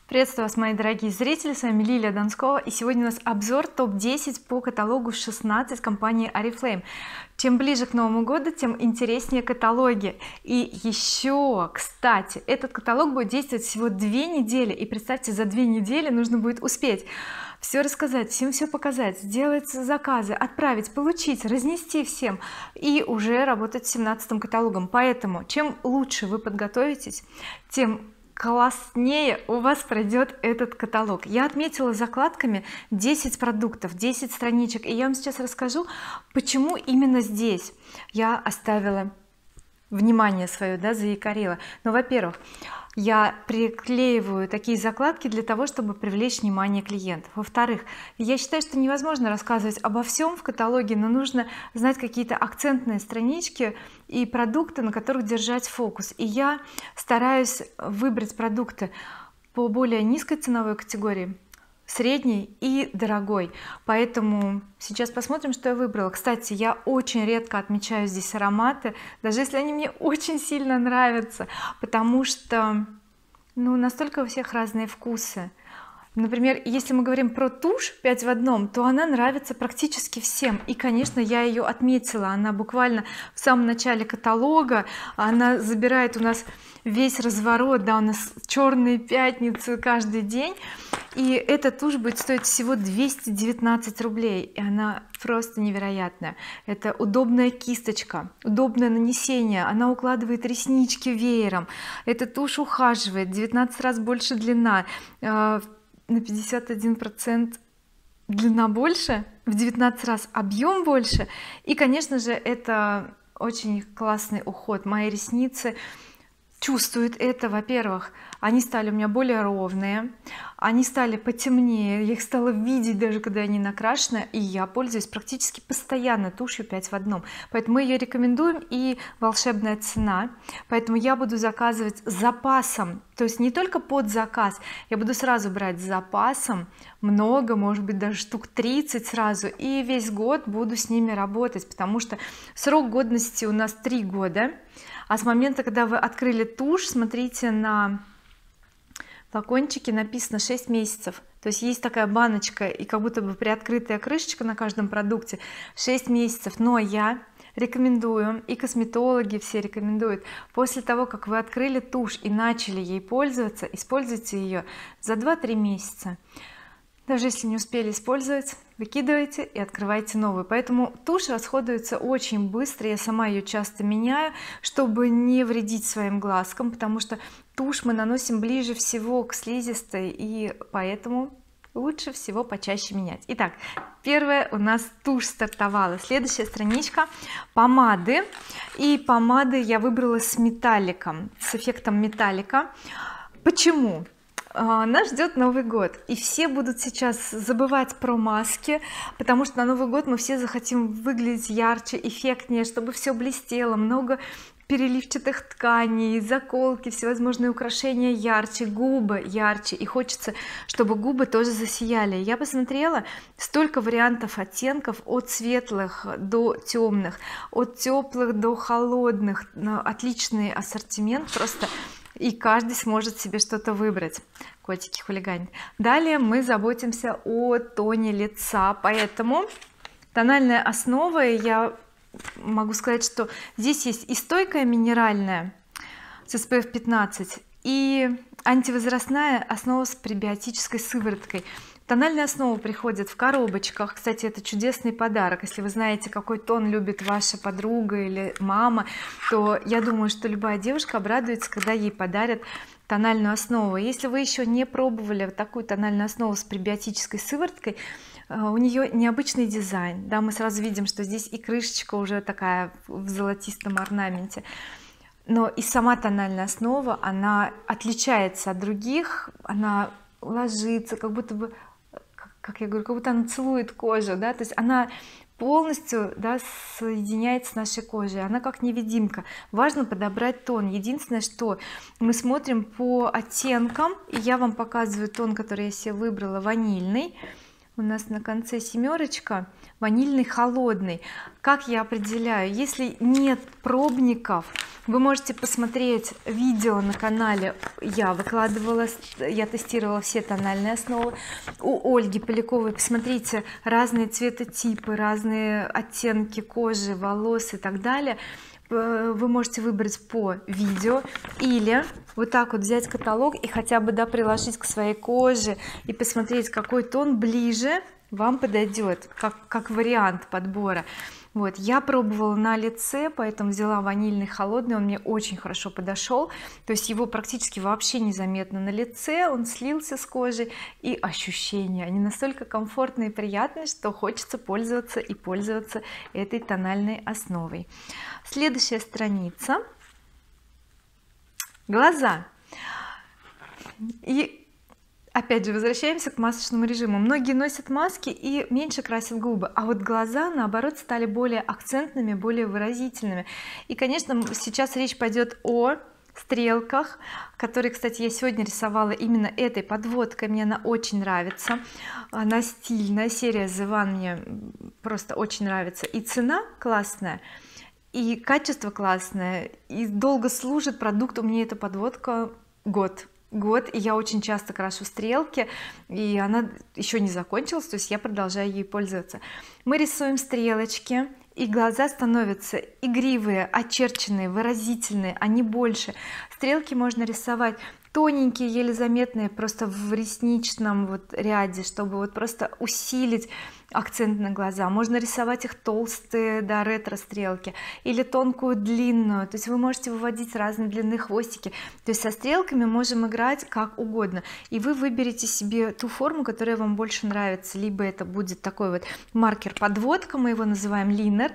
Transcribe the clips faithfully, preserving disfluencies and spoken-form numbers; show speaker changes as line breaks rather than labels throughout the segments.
Приветствую вас, мои дорогие зрители, с вами Лилия Донскова, и сегодня у нас обзор топ десять по каталогу шестнадцать компании oriflame. Чем ближе к Новому году, тем интереснее каталоги. И еще, кстати, этот каталог будет действовать всего две недели, и представьте, за две недели нужно будет успеть все рассказать, всем все показать, сделать заказы, отправить, получить, разнести всем и уже работать с семнадцатым каталогом. Поэтому чем лучше вы подготовитесь, тем класснее у вас пройдет этот каталог. Я отметила закладками десять продуктов, десять страничек, и я вам сейчас расскажу, почему именно здесь я оставила внимание свое, да, заякорила. Но, во-первых, я приклеиваю такие закладки для того, чтобы привлечь внимание клиентов. Во-вторых, я считаю, что невозможно рассказывать обо всем в каталоге, но нужно знать какие-то акцентные странички и продукты, на которых держать фокус. И я стараюсь выбрать продукты по более низкой ценовой категории, средний и дорогой. Поэтому сейчас посмотрим, что я выбрала. Кстати, я очень редко отмечаю здесь ароматы, даже если они мне очень сильно нравятся, потому что ну настолько у всех разные вкусы. Например, если мы говорим про тушь пять в одном, то она нравится практически всем, и конечно я ее отметила, она буквально в самом начале каталога, она забирает у нас весь разворот, да, у нас черные пятницы каждый день, и эта тушь будет стоить всего двести девятнадцать рублей, и она просто невероятная. Это удобная кисточка, удобное нанесение, она укладывает реснички веером, эта тушь ухаживает, девятнадцать раз больше длина, на пятьдесят один процент длина больше, в девятнадцать раз объем больше, и конечно же это очень классный уход. Мои ресницы чувствуют это. Во-первых, они стали у меня более ровные, они стали потемнее, я их стала видеть даже когда они накрашены, и я пользуюсь практически постоянно тушью пять в одном, поэтому мы ее рекомендуем, и волшебная цена. Поэтому я буду заказывать с запасом, то есть не только под заказ, я буду сразу брать с запасом много, может быть даже штук тридцать сразу, и весь год буду с ними работать, потому что срок годности у нас три года, а с момента, когда вы открыли тушь, смотрите, на флакончике написано шесть месяцев, то есть есть такая баночка и как будто бы приоткрытая крышечка на каждом продукте, шесть месяцев. Но я рекомендую, и косметологи все рекомендуют, после того как вы открыли тушь и начали ей пользоваться, используйте ее за два-три месяца. Даже если не успели использовать, выкидывайте и открывайте новую. Поэтому тушь расходуется очень быстро, я сама ее часто меняю, чтобы не вредить своим глазкам, потому что тушь мы наносим ближе всего к слизистой, и поэтому лучше всего почаще менять. Итак, первая у нас тушь стартовала. Следующая страничка помады, и помады я выбрала с металликом, с эффектом металлика. Почему? Нас ждет Новый год, и все будут сейчас забывать про маски, потому что на Новый год мы все захотим выглядеть ярче, эффектнее, чтобы все блестело, много переливчатых тканей, заколки, всевозможные украшения ярче, губы ярче, и хочется, чтобы губы тоже засияли. Я посмотрела, столько вариантов оттенков, от светлых до темных, от теплых до холодных, отличный ассортимент просто, и каждый сможет себе что-то выбрать. Котики хулиганят. Далее мы заботимся о тоне лица, поэтому тональная основа, я могу сказать, что здесь есть и стойкая минеральная с эс пэ эф пятнадцать, и антивозрастная основа с пребиотической сывороткой. Тональная основа приходит в коробочках. Кстати, это чудесный подарок. Если вы знаете, какой тон любит ваша подруга или мама, то я думаю, что любая девушка обрадуется, когда ей подарят тональную основу. Если вы еще не пробовали такую тональную основу с пребиотической сывороткой, у нее необычный дизайн, да, мы сразу видим, что здесь и крышечка уже такая в золотистом орнаменте, но и сама тональная основа, она отличается от других, она ложится, как будто бы, как я говорю, как будто она целует кожу, да, то есть она полностью, да, соединяется с нашей кожей, она как невидимка. Важно подобрать тон. Единственное, что мы смотрим по оттенкам, и я вам показываю тон, который я себе выбрала, ванильный. у нас на конце семерочка, ванильный холодный. Как я определяю? Если нет пробников, вы можете посмотреть видео на канале, я выкладывала, я тестировала все тональные основы у Ольги Поляковой. Посмотрите разные цветотипы, разные оттенки кожи, волос и так далее. Вы можете выбрать по видео или вот так вот взять каталог и хотя бы, да, приложить к своей коже и посмотреть, какой тон ближе вам подойдет, как, как вариант подбора. Вот я пробовала на лице, поэтому взяла ванильный холодный, он мне очень хорошо подошел, то есть его практически вообще незаметно на лице, он слился с кожей, и ощущения они настолько комфортные и приятные, что хочется пользоваться и пользоваться этой тональной основой. Следующая страница, глаза. И опять же возвращаемся к масочному режиму. Многие носят маски и меньше красят губы, а вот глаза наоборот стали более акцентными, более выразительными. И конечно сейчас речь пойдет о стрелках, которые, кстати, я сегодня рисовала именно этой подводкой, мне она очень нравится, она стильная, серия The One мне просто очень нравится, и цена классная, и качество классное, и долго служит продукт. У меня эта подводка год год и я очень часто крашу стрелки, и она еще не закончилась, то есть я продолжаю ей пользоваться. Мы рисуем стрелочки, и глаза становятся игривые, очерченные, выразительные, они больше. Стрелки можно рисовать тоненькие, еле заметные, просто в ресничном вот ряде, чтобы вот просто усилить акцент на глаза. Можно рисовать их толстые, да, ретро стрелки, или тонкую, длинную, то есть вы можете выводить разные длины хвостики, то есть со стрелками можем играть как угодно, и вы выберете себе ту форму, которая вам больше нравится. Либо это будет такой вот маркер подводка, мы его называем линер,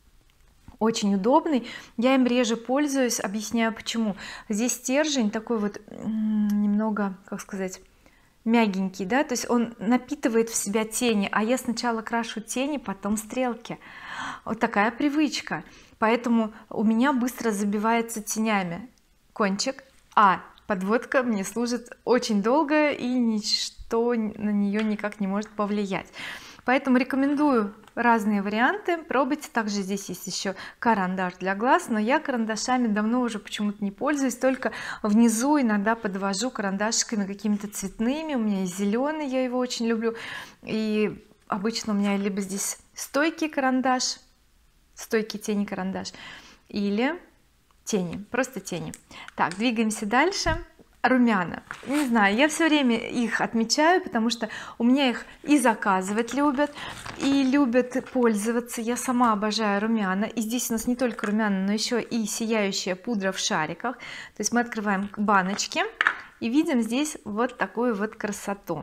очень удобный, я им реже пользуюсь, объясняю почему. Здесь стержень такой вот немного, как сказать, мягенький, да, то есть он напитывает в себя тени, а я сначала крашу тени, потом стрелки. Вот такая привычка, поэтому у меня быстро забивается тенями кончик, а подводка мне служит очень долго и ничто на нее никак не может повлиять. Поэтому рекомендую разные варианты, пробуйте. Также здесь есть еще карандаш для глаз, но я карандашами давно уже почему-то не пользуюсь, только внизу иногда подвожу карандашиками какими-то цветными. У меня есть зеленый, я его очень люблю, и обычно у меня либо здесь стойкий карандаш, стойкий тени карандаш, или тени, просто тени. Так, двигаемся дальше. Румяна, не знаю, я все время их отмечаю, потому что у меня их и заказывать любят, и любят пользоваться. Я сама обожаю румяна, и здесь у нас не только румяна, но еще и сияющая пудра в шариках. То есть мы открываем баночки и видим здесь вот такую вот красоту.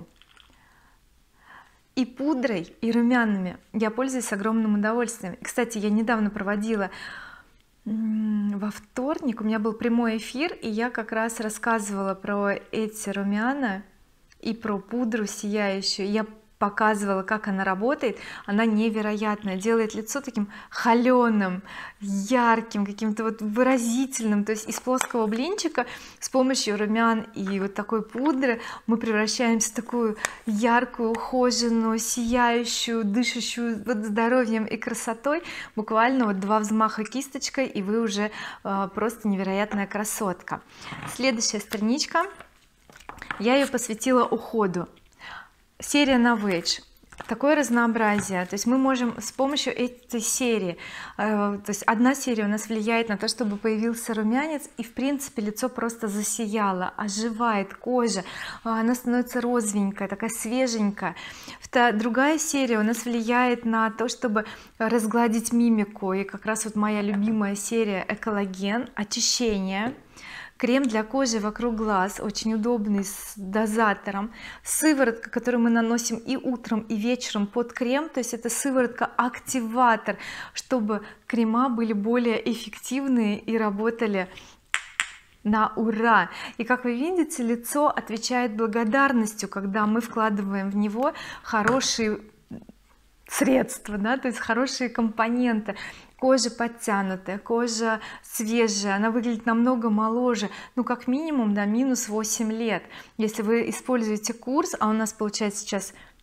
И пудрой, и румянами я пользуюсь с огромным удовольствием. Кстати, я недавно проводила во вторник, у меня был прямой эфир, и я как раз рассказывала про эти румяна и про пудру сияющую. Я показывала, как она работает. Она невероятная, делает лицо таким холеным, ярким, каким-то вот выразительным. То есть из плоского блинчика с помощью румян и вот такой пудры мы превращаемся в такую яркую, ухоженную, сияющую, дышащую вот здоровьем и красотой. Буквально вот два взмаха кисточкой, и вы уже э, просто невероятная красотка. Следующая страничка, я ее посвятила уходу. Серия Novage, такое разнообразие, то есть мы можем с помощью этой серии, э, то есть одна серия у нас влияет на то, чтобы появился румянец, и в принципе лицо просто засияло, оживает кожа, она становится розовенькая, такая свеженькая. Другая серия у нас влияет на то, чтобы разгладить мимику, и как раз вот моя любимая серия Экологен, очищение. Крем для кожи вокруг глаз, очень удобный, с дозатором. Сыворотка, которую мы наносим и утром, и вечером под крем, то есть это сыворотка активатор, чтобы крема были более эффективные и работали на ура. И как вы видите, лицо отвечает благодарностью, когда мы вкладываем в него хорошие средства, да, то есть хорошие компоненты. Кожа подтянутая, кожа свежая, она выглядит намного моложе, ну как минимум, да, минус восемь лет. Если вы используете курс, а у нас получается сейчас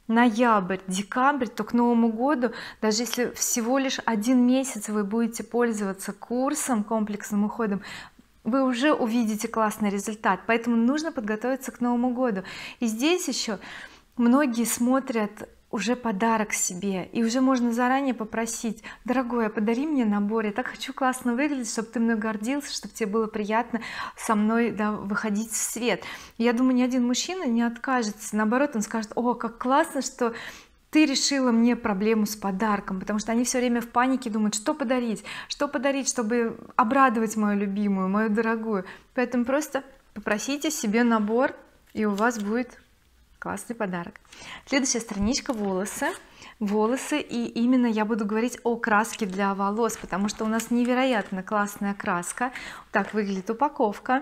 ноябрь, декабрь, то к Новому году, даже если всего лишь один месяц вы будете пользоваться курсом комплексным уходом, вы уже увидите классный результат. Поэтому нужно подготовиться к Новому году. И здесь еще многие смотрят уже подарок себе, и уже можно заранее попросить: дорогой, а подари мне набор, я так хочу классно выглядеть, чтобы ты мной гордился, чтобы тебе было приятно со мной, да, выходить в свет. Я думаю, ни один мужчина не откажется, наоборот, он скажет: о, как классно, что ты решила мне проблему с подарком, потому что они все время в панике думают, что подарить, что подарить, чтобы обрадовать мою любимую, мою дорогую. Поэтому просто попросите себе набор, и у вас будет классный подарок. Следующая страничка — волосы. Волосы, и именно я буду говорить о краске для волос, потому что у нас невероятно классная краска. Так выглядит упаковка.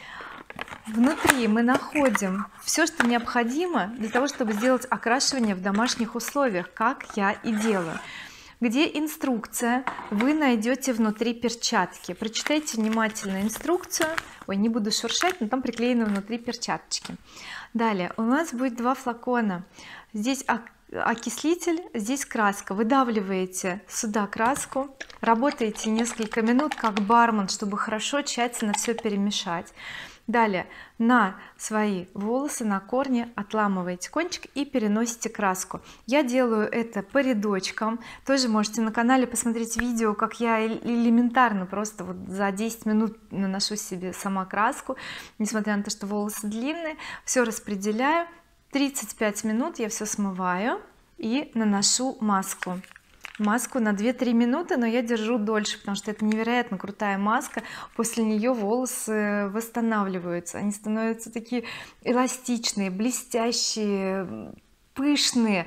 Внутри мы находим все, что необходимо для того, чтобы сделать окрашивание в домашних условиях, как я и делаю. Где инструкция, вы найдете внутри перчатки. Прочитайте внимательно инструкцию. Ой, не буду шуршать, но там приклеены внутри перчаточки. Далее у нас будет два флакона. Здесь окислитель, здесь краска. Выдавливаете сюда краску, работаете несколько минут как бармен, чтобы хорошо тщательно все перемешать. Далее на свои волосы, на корни отламываете кончик и переносите краску. Я делаю это по рядочкам. Тоже можете на канале посмотреть видео, как я элементарно просто вот за десять минут наношу себе сама краску, несмотря на то, что волосы длинные. Все распределяю, тридцать пять минут я все смываю и наношу маску. Маску на две-три минуты, но я держу дольше, потому что это невероятно крутая маска. После нее волосы восстанавливаются, они становятся такие эластичные, блестящие, пышные,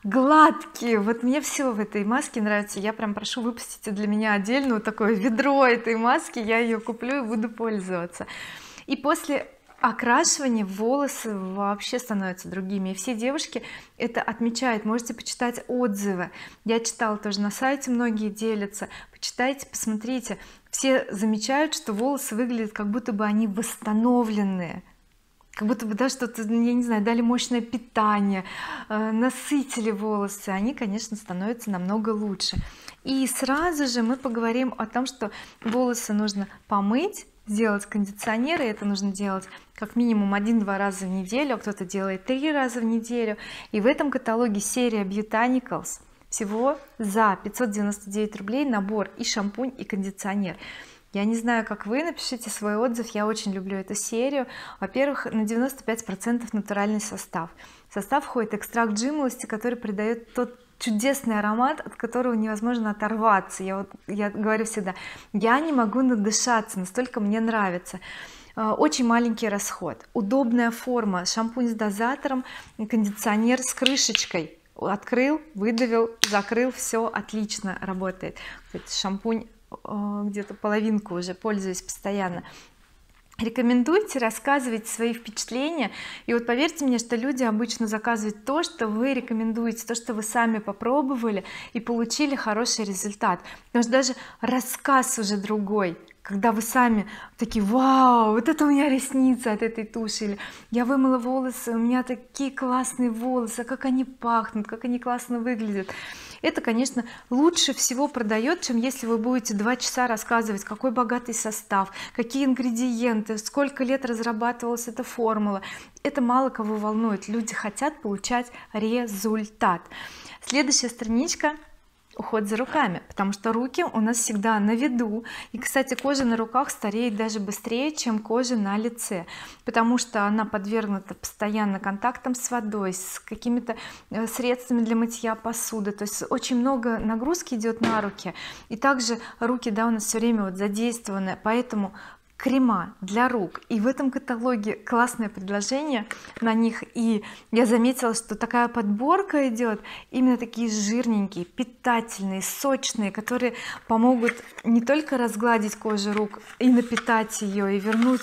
гладкие. Вот мне все в этой маске нравится. Я прям прошу, выпустите для меня отдельно вот такое ведро этой маски, я ее куплю и буду пользоваться. И после окрашивание волосы вообще становятся другими, и все девушки это отмечают. Можете почитать отзывы, я читала тоже на сайте, многие делятся. Почитайте, посмотрите, все замечают, что волосы выглядят как будто бы они восстановленные, как будто бы, да, что-то, я не знаю, дали мощное питание, э, насытили волосы. Они, конечно, становятся намного лучше. И сразу же мы поговорим о том, что волосы нужно помыть, сделать кондиционер, и это нужно делать как минимум один-два раза в неделю, а кто-то делает три раза в неделю. И в этом каталоге серия Botanicals всего за пятьсот девяносто девять рублей набор и шампунь, и кондиционер. Я не знаю, как вы, напишите свой отзыв. Я очень люблю эту серию. Во-первых, на девяносто пять процентов натуральный состав. В состав входит экстракт жимолости, который придает тот чудесный аромат, от которого невозможно оторваться. Я вот я говорю всегда, я не могу надышаться, настолько мне нравится. Очень маленький расход, удобная форма, шампунь с дозатором, кондиционер с крышечкой. Открыл, выдавил, закрыл, все отлично работает. Кстати, шампунь где-то половинку уже пользуюсь постоянно. Рекомендуйте, рассказывайте свои впечатления, и вот поверьте мне, что люди обычно заказывают то, что вы рекомендуете, то, что вы сами попробовали и получили хороший результат, потому что даже рассказ уже другой, когда вы сами такие: вау, вот это у меня ресницы от этой туши, или я вымыла волосы, у меня такие классные волосы, как они пахнут, как они классно выглядят. Это, конечно, лучше всего продает, чем если вы будете два часа рассказывать, какой богатый состав, какие ингредиенты, сколько лет разрабатывалась эта формула. Это мало кого волнует. Люди хотят получать результат. Следующая страничка — уход за руками, потому что руки у нас всегда на виду. И, кстати, кожа на руках стареет даже быстрее, чем кожа на лице, потому что она подвергнута постоянно контактам с водой, с какими-то средствами для мытья посуды. То есть очень много нагрузки идет на руки, и также руки, да, у нас все время вот задействованы, поэтому крема для рук, и в этом каталоге классное предложение на них. И я заметила, что такая подборка идет, именно такие жирненькие, питательные, сочные, которые помогут не только разгладить кожу рук и напитать ее, и вернуть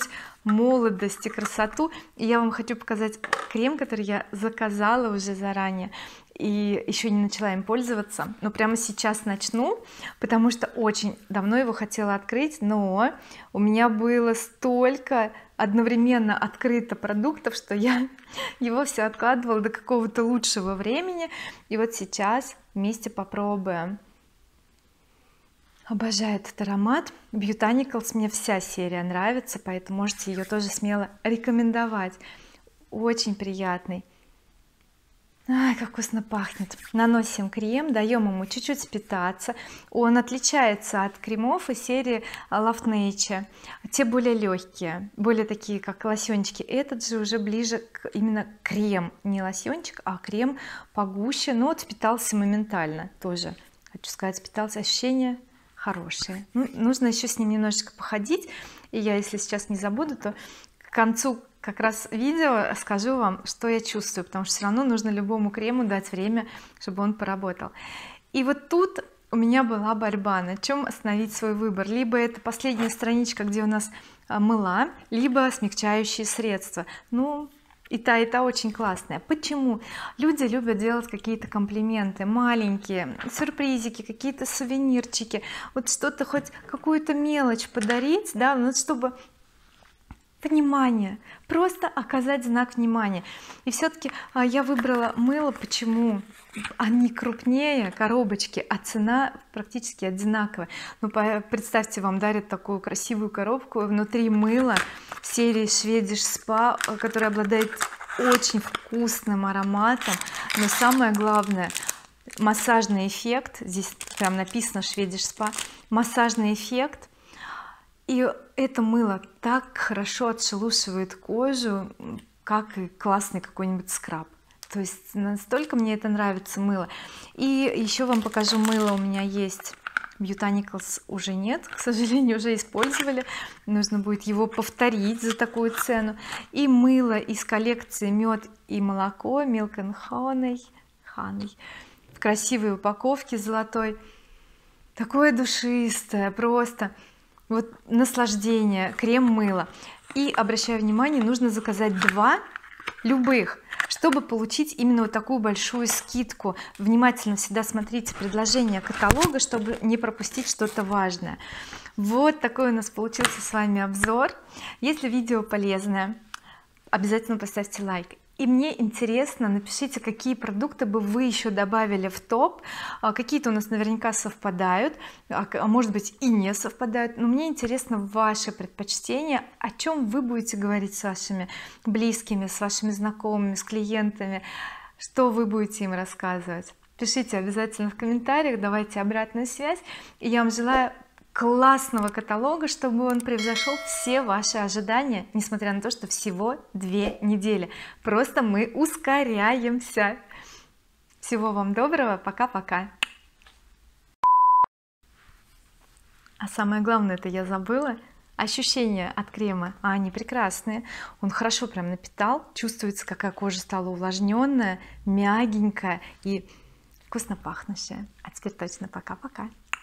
молодость и красоту. И я вам хочу показать крем, который я заказала уже заранее и еще не начала им пользоваться, но прямо сейчас начну, потому что очень давно его хотела открыть, но у меня было столько одновременно открыто продуктов, что я его все откладывала до какого-то лучшего времени, и вот сейчас вместе попробуем. Обожаю этот аромат. Botanicals, мне вся серия нравится, поэтому можете ее тоже смело рекомендовать. Очень приятный. Ай, как вкусно пахнет. Наносим крем, даем ему чуть-чуть впитаться. Он отличается от кремов из серии Love Nature. Те более легкие, более такие как лосьончики. Этот же уже ближе к именно крем, не лосьончик, а крем погуще, но вот впитался моментально. Тоже хочу сказать, впитался, ощущение хорошие. Ну, нужно еще с ним немножечко походить, и я, если сейчас не забуду, то к концу как раз видео скажу вам, что я чувствую, потому что все равно нужно любому крему дать время, чтобы он поработал. И вот тут у меня была борьба, на чем остановить свой выбор. Либо это последняя страничка, где у нас мыла, либо смягчающие средства. Ну, и та и та очень классная. Почему? Люди любят делать какие-то комплименты маленькие, сюрпризики, какие-то сувенирчики, вот что-то, хоть какую-то мелочь подарить, да, ну чтобы внимание, просто оказать знак внимания. И все-таки а, я выбрала мыло. Почему? Они крупнее коробочки, а цена практически одинаковая. Ну представьте, вам дарят такую красивую коробку, внутри мыло серии Swedish Spa, которая обладает очень вкусным ароматом, но самое главное массажный эффект. Здесь прям написано Swedish Spa, массажный эффект. И это мыло так хорошо отшелушивает кожу, как и классный какой-нибудь скраб. То есть настолько мне это нравится мыло. И еще вам покажу мыло. У меня есть Botanicals, уже нет, к сожалению, уже использовали, нужно будет его повторить за такую цену. И мыло из коллекции мед и молоко Milk and Honey, Honey в красивой упаковке золотой, такое душистое, просто вот наслаждение, крем-мыло. И обращаю внимание, нужно заказать два любых, чтобы получить именно вот такую большую скидку. Внимательно всегда смотрите предложение каталога, чтобы не пропустить что-то важное. Вот такой у нас получился с вами обзор. Если видео полезное, обязательно поставьте лайк. И мне интересно, напишите, какие продукты бы вы еще добавили в топ. Какие-то у нас наверняка совпадают, а может быть и не совпадают, но мне интересно ваши предпочтения, о чем вы будете говорить с вашими близкими, с вашими знакомыми, с клиентами, что вы будете им рассказывать. Пишите обязательно в комментариях, давайте обратную связь, и я вам желаю классного каталога, чтобы он превзошел все ваши ожидания, несмотря на то, что всего две недели. Просто мы ускоряемся. Всего вам доброго, пока-пока. А самое главное, это я забыла, ощущения от крема, а они прекрасные. Он хорошо прям напитал, чувствуется, какая кожа стала увлажненная, мягенькая и вкусно пахнущая. А теперь точно пока-пока.